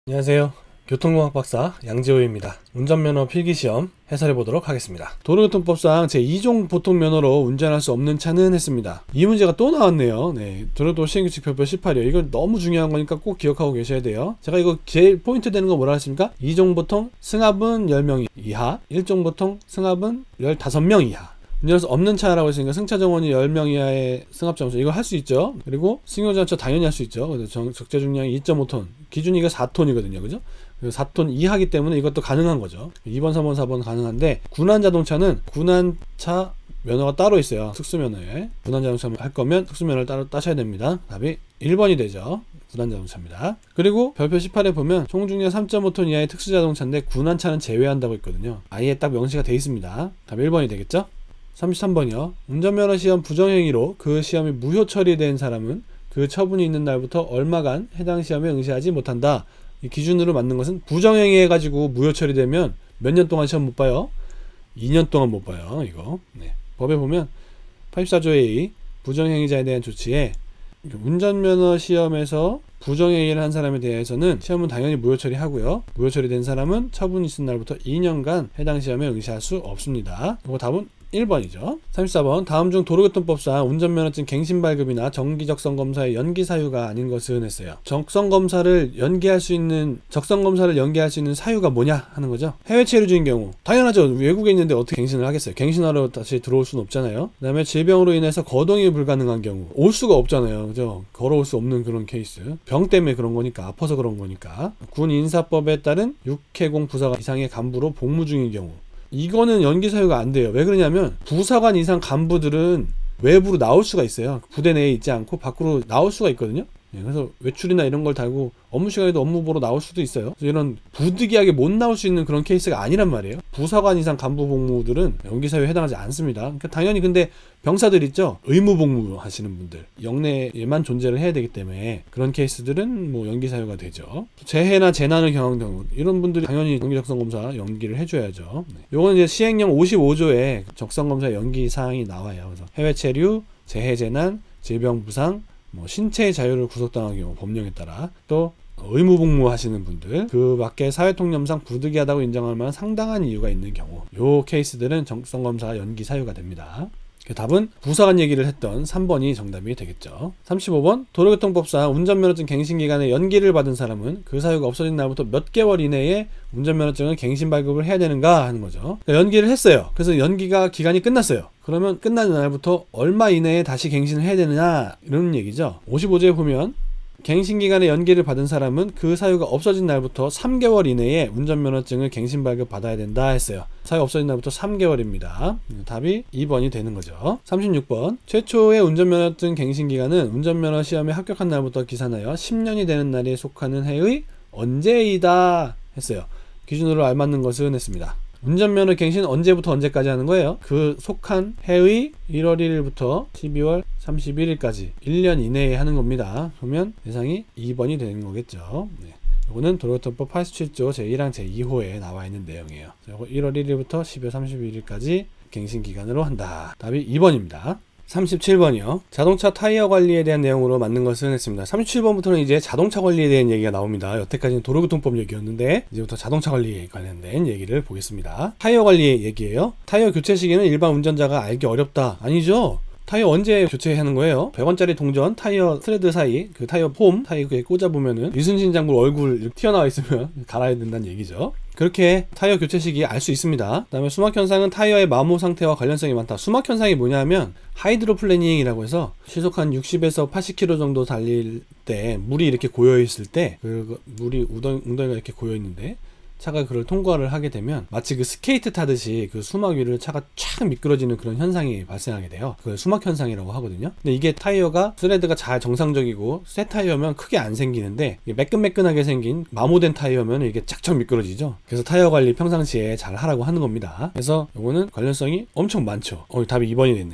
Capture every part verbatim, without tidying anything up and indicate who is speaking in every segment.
Speaker 1: 안녕하세요. 교통공학 박사 양지호입니다. 운전면허 필기시험 해설해 보도록 하겠습니다. 도로교통법상 제이 종 보통면허로 운전할 수 없는 차는 했습니다. 이 문제가 또 나왔네요. 네, 도로교통 시행규칙표표 십팔이요. 이거 너무 중요한 거니까 꼭 기억하고 계셔야 돼요. 제가 이거 제일 포인트 되는 거 뭐라 했습니까? 이 종 보통 승합은 열 명 이하, 일 종 보통 승합은 십오 명 이하. 운전할 수 없는 차라고 했으니까 승차 정원이 열 명 이하의 승합 점수 이거 할 수 있죠. 그리고 승용자동차 당연히 할 수 있죠. 그래서 적재 중량이 이 점 오 톤, 기준이 이거 사 톤이거든요. 그죠? 사 톤 이하기 때문에 이것도 가능한 거죠. 이 번, 삼 번, 사 번 가능한데, 군한 자동차는 군한차 면허가 따로 있어요. 특수면허에. 군한 자동차 할 거면 특수면허를 따로 따셔야 됩니다. 답이 일 번이 되죠. 군한 자동차입니다. 그리고 별표 십팔에 보면 총중량 삼 점 오 톤 이하의 특수자동차인데 군한차는 제외한다고 있거든요. 아예 딱 명시가 돼 있습니다. 답이 일 번이 되겠죠? 삼십삼 번이요. 운전면허 시험 부정행위로 그 시험이 무효 처리된 사람은 그 처분이 있는 날부터 얼마간 해당 시험에 응시하지 못한다. 이 기준으로 맞는 것은 부정행위 해가지고 무효 처리되면 몇 년 동안 시험 못 봐요? 이 년 동안 못 봐요. 이거. 네. 법에 보면 팔십사 조 에이 부정행위자에 대한 조치에 운전면허 시험에서 부정행위를 한 사람에 대해서는 시험은 당연히 무효 처리하고요. 무효 처리된 사람은 처분이 있은 날부터 이 년간 해당 시험에 응시할 수 없습니다. 이거 답은 일 번이죠. 삼십사 번. 다음 중 도로교통법상 운전면허증 갱신 발급이나 정기적성검사의 연기 사유가 아닌 것은 했어요. 적성검사를 연기할 수 있는 적성검사를 연기할 수 있는 사유가 뭐냐 하는 거죠. 해외 체류 중인 경우 당연하죠. 외국에 있는데 어떻게 갱신을 하겠어요. 갱신하러 다시 들어올 수는 없잖아요. 그 다음에 질병으로 인해서 거동이 불가능한 경우 올 수가 없잖아요. 그죠? 걸어올 수 없는 그런 케이스. 병 때문에 그런 거니까, 아파서 그런 거니까. 군 인사법에 따른 육해공 부사관 이상의 간부로 복무 중인 경우 이거는 연기 사유가 안 돼요. 왜 그러냐면 부사관 이상 간부들은 외부로 나올 수가 있어요. 부대 내에 있지 않고 밖으로 나올 수가 있거든요. 그래서 외출이나 이런 걸 달고 업무 시간에도 업무 보러 나올 수도 있어요. 이런 부득이하게 못 나올 수 있는 그런 케이스가 아니란 말이에요. 부사관 이상 간부 복무들은 연기 사유에 해당하지 않습니다. 그러니까 당연히 근데 병사들 있죠. 의무 복무 하시는 분들 영내에만 존재를 해야 되기 때문에 그런 케이스들은 뭐 연기 사유가 되죠. 재해나 재난을 경한 경우 이런 분들이 당연히 정기적성검사 연기를 해줘야죠. 네. 요거는 이제 시행령 오십오 조에 적성검사 연기 사항이 나와요. 그래서 해외 체류, 재해 재난, 질병 부상, 뭐 신체의 자유를 구속당한 경우 법령에 따라 또 의무복무 하시는 분들 그 밖에 사회통념상 부득이하다고 인정할 만한 상당한 이유가 있는 경우 요 케이스들은 적성검사 연기 사유가 됩니다. 그 답은 부사관 얘기를 했던 삼 번이 정답이 되겠죠. 삼십오 번. 도로교통법상 운전면허증 갱신기간에 연기를 받은 사람은 그 사유가 없어진 날부터 몇 개월 이내에 운전면허증을 갱신 발급을 해야 되는가 하는 거죠. 그러니까 연기를 했어요. 그래서 연기가 기간이 끝났어요. 그러면 끝난 날부터 얼마 이내에 다시 갱신을 해야 되느냐 이런 얘기죠. 오십오 조에 보면 갱신기간에 연기를 받은 사람은 그 사유가 없어진 날부터 삼 개월 이내에 운전면허증을 갱신 발급 받아야 된다 했어요. 사유 없어진 날부터 삼 개월입니다. 답이 이 번이 되는 거죠. 삼십육 번. 최초의 운전면허증 갱신기간은 운전면허 시험에 합격한 날부터 기산하여 십 년이 되는 날에 속하는 해의 언제이다 했어요. 기준으로 알맞는 것은 했습니다. 운전면허 갱신 언제부터 언제까지 하는 거예요? 그 속한 해의 일월 일일부터 십이월 삼십일일까지 일 년 이내에 하는 겁니다. 그러면 대상이 이 번이 되는 거겠죠. 네. 이거는 도로교통법 팔십칠 조 제일 항 제이 호에 나와 있는 내용이에요. 이거 일월 일일부터 십이월 삼십일일까지 갱신 기간으로 한다. 답이 이 번입니다. 삼십칠 번이요. 자동차 타이어 관리에 대한 내용으로 맞는 것은 했습니다. 삼십칠 번부터는 이제 자동차 관리에 대한 얘기가 나옵니다. 여태까지는 도로교통법 얘기였는데 이제부터 자동차 관리에 관련된 얘기를 보겠습니다. 타이어 관리 얘기예요. 타이어 교체 시기는 일반 운전자가 알기 어렵다. 아니죠. 타이어 언제 교체하는 거예요? 백 원짜리 동전 타이어 스레드 사이 그 타이어 폼 타이어에 꽂아보면은 이순신 장군 얼굴 이렇게 튀어나와 있으면 갈아야 된다는 얘기죠. 그렇게 타이어 교체 시기 알 수 있습니다. 그 다음에 수막 현상은 타이어의 마모 상태와 관련성이 많다. 수막 현상이 뭐냐면 하이드로플래닝이라고 해서 시속 한 육십에서 팔십 킬로미터 정도 달릴 때 물이 이렇게 고여 있을 때 그 물이 우덩, 웅덩이가 이렇게 고여 있는데 차가 그걸 통과를 하게 되면 마치 그 스케이트 타듯이 그 수막 위를 차가 쫙 미끄러지는 그런 현상이 발생하게 돼요. 그걸 수막 현상이라고 하거든요. 근데 이게 타이어가 스레드가 잘 정상적이고 새 타이어면 크게 안 생기는데 매끈매끈하게 생긴 마모된 타이어면 이게 쫙쫙 미끄러지죠. 그래서 타이어 관리 평상시에 잘 하라고 하는 겁니다. 그래서 이거는 관련성이 엄청 많죠. 어, 답이 이 번이 됐네요.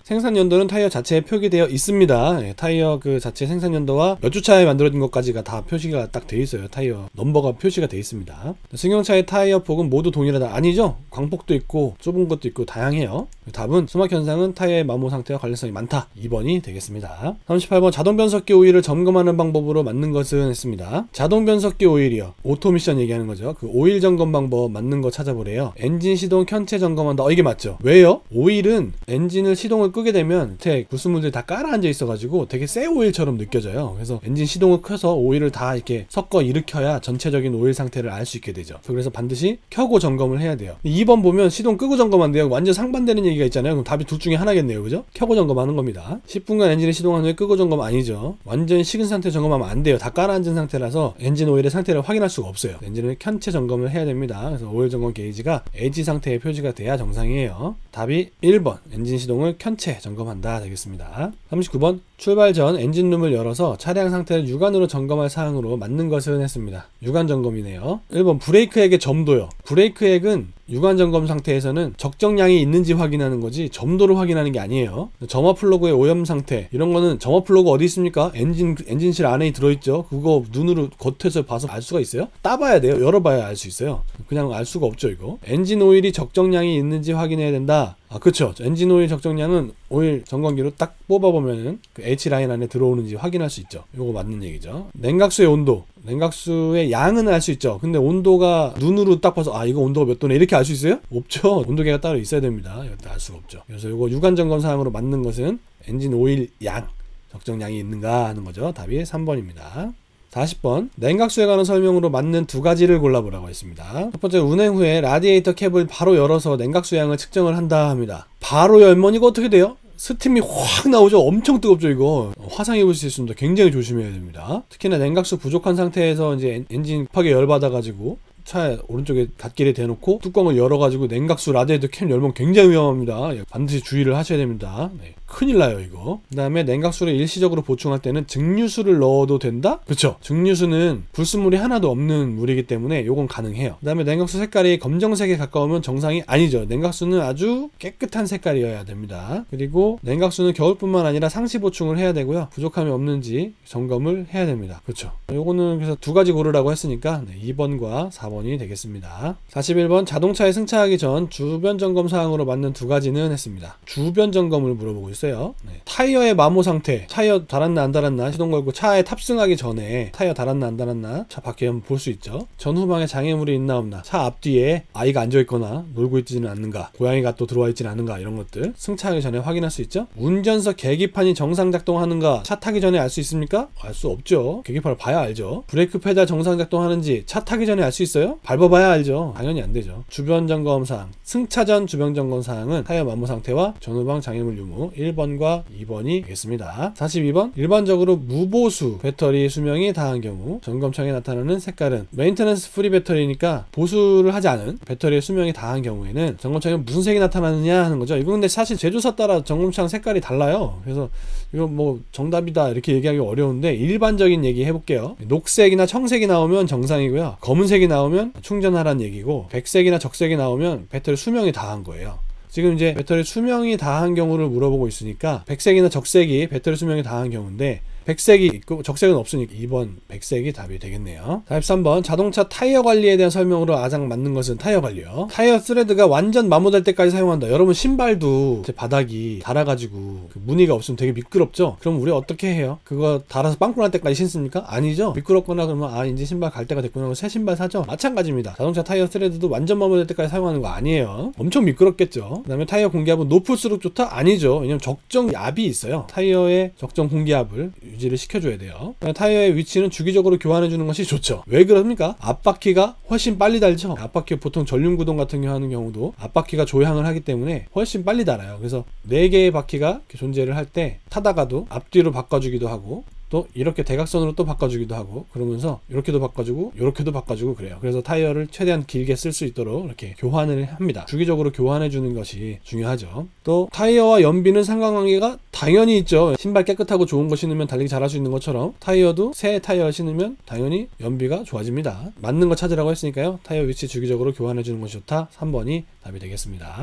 Speaker 1: 생산 연도는 타이어 자체에 표기되어 있습니다. 예, 타이어 그 자체 생산 연도와 몇 주 차에 만들어진 것까지가 다 표시가 딱 돼 있어요. 타이어 넘버가 표시가 돼 있습니다. 승용차의 타이어 폭은 모두 동일하다. 아니죠. 광폭도 있고 좁은 것도 있고 다양해요. 답은 수막 현상은 타이어의 마모 상태와 관련성이 많다. 이 번이 되겠습니다. 삼십팔 번 자동 변속기 오일을 점검하는 방법으로 맞는 것은 했습니다. 자동 변속기 오일이요. 오토미션 얘기하는 거죠. 그 오일 점검 방법 맞는 거 찾아보래요. 엔진 시동 켠체 점검한다. 어, 이게 맞죠. 왜요? 오일은 엔진을 시동을 끄게 되면 밑에 불순물들이 다 깔아앉아 있어가지고 되게 새 오일처럼 느껴져요. 그래서 엔진 시동을 켜서 오일을 다 이렇게 섞어 일으켜야 전체적인 오일 상태를 알 수 있게 되죠. 그래서 반드시 켜고 점검을 해야 돼요. 이 번 보면 시동 끄고 점검한대요. 완전 상반되는 얘기가 있잖아요. 그럼 답이 둘 중에 하나겠네요. 그죠? 켜고 점검하는 겁니다. 십 분간 엔진을 시동한 후에 끄고 점검 아니죠. 완전 식은 상태 점검하면 안 돼요. 다 깔아앉은 상태라서 엔진 오일의 상태를 확인할 수가 없어요. 엔진을 켠체 점검을 해야 됩니다. 그래서 오일 점검 게이지가 에이지 상태에 표시가 돼야 정상이에요. 답이 일 번 엔진 시동을 켠체 점검한다 되겠습니다. 삼십구 번 출발 전 엔진룸을 열어서 차량 상태를 육안으로 점검할 사항으로 맞는 것은 했습니다. 육안 점검이네요. 일 번 브레이크액의 점도요. 브레이크액은 육안 점검 상태에서는 적정량이 있는지 확인하는 거지 점도를 확인하는 게 아니에요. 점화 플러그의 오염 상태 이런 거는 점화 플러그 어디 있습니까? 엔진 엔진실 안에 들어있죠. 그거 눈으로 겉에서 봐서 알 수가 있어요? 따봐야 돼요. 열어봐야 알 수 있어요. 그냥 알 수가 없죠 이거. 엔진 오일이 적정량이 있는지 확인해야 된다. 아 그쵸. 엔진 오일 적정량은 오일 점검기로 딱 뽑아보면은 그 H라인 안에 들어오는지 확인할 수 있죠. 요거 맞는 얘기죠. 냉각수의 온도 냉각수의 양은 알 수 있죠. 근데 온도가 눈으로 딱 봐서 아 이거 온도가 몇 도네 이렇게 알 수 있어요? 없죠. 온도계가 따로 있어야 됩니다. 이것도 알 수가 없죠. 그래서 요거 육안 점검 사항으로 맞는 것은 엔진 오일 양 적정량이 있는가 하는 거죠. 답이 삼 번입니다. 사십 번 냉각수에 관한 설명으로 맞는 두 가지를 골라보라고 했습니다. 첫 번째, 운행 후에 라디에이터 캡을 바로 열어서 냉각수 양을 측정을 한다 합니다. 바로 열면 이거 어떻게 돼요? 스팀이 확 나오죠. 엄청 뜨겁죠 이거. 화상 입을 수 있습니다. 굉장히 조심해야 됩니다. 특히나 냉각수 부족한 상태에서 이제 엔진 급하게 열받아 가지고 차 오른쪽에 갓길에 대놓고 뚜껑을 열어가지고 냉각수 라디에이터 캡 열면 굉장히 위험합니다. 반드시 주의를 하셔야 됩니다. 네, 큰일 나요 이거. 그 다음에 냉각수를 일시적으로 보충할 때는 증류수를 넣어도 된다? 그렇죠. 증류수는 불순물이 하나도 없는 물이기 때문에 요건 가능해요. 그 다음에 냉각수 색깔이 검정색에 가까우면 정상이 아니죠. 냉각수는 아주 깨끗한 색깔이어야 됩니다. 그리고 냉각수는 겨울뿐만 아니라 상시 보충을 해야 되고요. 부족함이 없는지 점검을 해야 됩니다. 그렇죠. 요거는 그래서 두 가지 고르라고 했으니까 네, 이 번과 사 번이 되겠습니다. 사십일 번 자동차에 승차하기 전 주변 점검 사항으로 맞는 두 가지는 했습니다. 주변 점검을 물어보고 있어요. 네. 타이어의 마모 상태, 타이어 달았나 안 달았나 시동 걸고 차에 탑승하기 전에 타이어 달았나 안 달았나 차 밖에 한번 볼 수 있죠. 전후방에 장애물이 있나 없나, 차 앞뒤에 아이가 앉아있거나 놀고 있지는 않는가, 고양이가 또 들어와 있지는 않는가 이런 것들 승차하기 전에 확인할 수 있죠. 운전석 계기판이 정상 작동하는가 차 타기 전에 알 수 있습니까? 알 수 없죠. 계기판을 봐야 알죠. 브레이크 페달 정상 작동하는지 차 타기 전에 알 수 있어요? 밟아봐야 알죠. 당연히 안 되죠. 주변 점검 사항, 승차 전 주변 점검 사항은 타이어 마모 상태와 전후방 장애물 유무 일 번과 이 번이 되겠습니다. 사십이 번 일반적으로 무보수 배터리 수명이 다한 경우 점검창에 나타나는 색깔은 메인테넌스 프리 배터리니까 보수를 하지 않은 배터리의 수명이 다한 경우에는 점검창에 무슨 색이 나타나느냐 하는 거죠. 이거 근데 사실 제조사 따라 점검창 색깔이 달라요. 그래서 이거 뭐 정답이다 이렇게 얘기하기 어려운데 일반적인 얘기 해볼게요. 녹색이나 청색이 나오면 정상이고요. 검은색이 나오면 충전하라는 얘기고, 백색이나 적색이 나오면 배터리 수명이 다한 거예요. 지금 이제 배터리 수명이 다한 경우를 물어보고 있으니까 백색이나 적색이 배터리 수명이 다한 경우인데 백색이 있고 적색은 없으니까 이 번 백색이 답이 되겠네요. 사십삼 번 자동차 타이어 관리에 대한 설명으로 아장 맞는 것은 타이어 관리요. 타이어 스레드가 완전 마모될 때까지 사용한다. 여러분 신발도 바닥이 닳아가지고 그 무늬가 없으면 되게 미끄럽죠. 그럼 우리 어떻게 해요? 그거 닳아서 빵꾸 날 때까지 신습니까? 아니죠. 미끄럽거나 그러면 아 이제 신발 갈 때가 됐구나 하고 새 신발 사죠. 마찬가지입니다. 자동차 타이어 스레드도 완전 마모될 때까지 사용하는 거 아니에요. 엄청 미끄럽겠죠. 그 다음에 타이어 공기압은 높을수록 좋다? 아니죠. 왜냐면 적정 압이 있어요. 타이어의 적정 공기압을 유지를 시켜줘야 돼요. 타이어의 위치는 주기적으로 교환해주는 것이 좋죠. 왜 그럽니까? 앞바퀴가 훨씬 빨리 달죠. 앞바퀴 보통 전륜구동 같은 경우 하는 경우도 앞바퀴가 조향을 하기 때문에 훨씬 빨리 달아요. 그래서 네 개의 바퀴가 존재를 할 때 타다가도 앞뒤로 바꿔주기도 하고 또 이렇게 대각선으로 또 바꿔주기도 하고 그러면서 이렇게도 바꿔주고 이렇게도 바꿔주고 그래요. 그래서 타이어를 최대한 길게 쓸 수 있도록 이렇게 교환을 합니다. 주기적으로 교환해주는 것이 중요하죠. 또 타이어와 연비는 상관관계가 당연히 있죠. 신발 깨끗하고 좋은 거 신으면 달리기 잘할 수 있는 것처럼 타이어도 새 타이어를 신으면 당연히 연비가 좋아집니다. 맞는 거 찾으라고 했으니까요. 타이어 위치 주기적으로 교환해주는 것이 좋다. 삼 번이 답이 되겠습니다.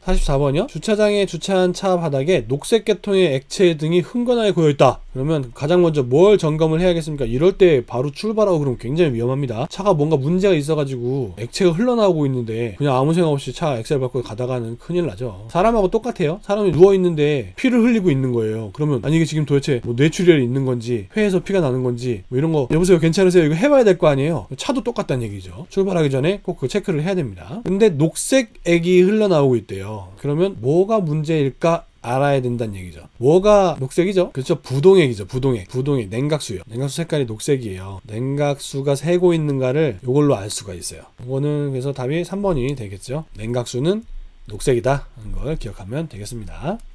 Speaker 1: 사십사 번이요. 주차장에 주차한 차 바닥에 녹색 계통의 액체 등이 흥건하게 고여있다. 그러면 가장 먼저 뭘 점검을 해야겠습니까? 이럴 때 바로 출발하고 그러면 굉장히 위험합니다. 차가 뭔가 문제가 있어가지고 액체가 흘러나오고 있는데 그냥 아무 생각 없이 차 엑셀 밟고 가다가는 큰일 나죠. 사람하고 똑같아요. 사람이 누워있는데 피를 흘리고 있는 거예요. 그러면 아니 이게 지금 도대체 뭐 뇌출혈이 있는 건지 폐에서 피가 나는 건지 뭐 이런 거 여보세요 괜찮으세요? 이거 해봐야 될 거 아니에요. 차도 똑같다는 얘기죠. 출발하기 전에 꼭 그 체크를 해야 됩니다. 근데 녹색 액이 흘러나오고 있대요. 그러면 뭐가 문제일까 알아야 된다는 얘기죠. 뭐가 녹색이죠? 그렇죠. 부동액이죠. 부동액. 부동액. 냉각수요. 냉각수 색깔이 녹색이에요. 냉각수가 새고 있는가를 이걸로 알 수가 있어요. 이거는 그래서 답이 삼 번이 되겠죠. 냉각수는 녹색이다 하는 걸 기억하면 되겠습니다.